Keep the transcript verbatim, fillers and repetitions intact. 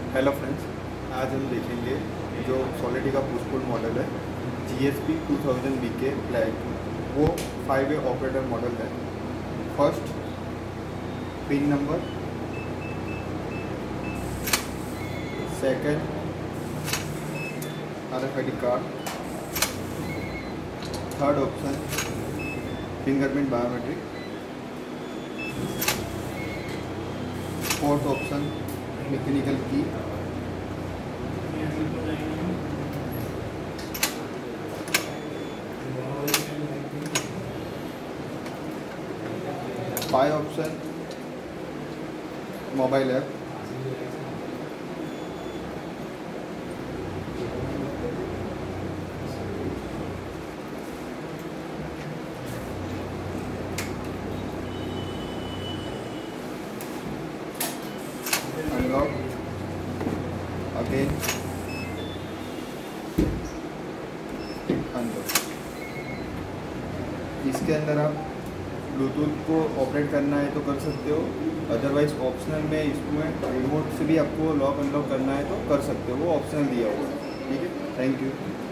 Hello friends, आज हम देखेंगे जो सॉलिडी का पुश पुल मॉडल है G S P two thousand B K black, वो फाइव वे ऑपरेटर मॉडल है। First, pin number. Second, R F I D card. Third option, fingerprint biometric. Fourth option, mechanical key. Five option, mobile app. Unlock again, unlock. इसके अंदर आप Bluetooth को operate करना है तो कर सकते हो, अदरवाइज ऑप्शनल में इसमें रिमोट से भी आपको लॉक अनलॉक करना है तो कर सकते हो, वो ऑप्शनल दिया हुआ है। ठीक है, थैंक यू।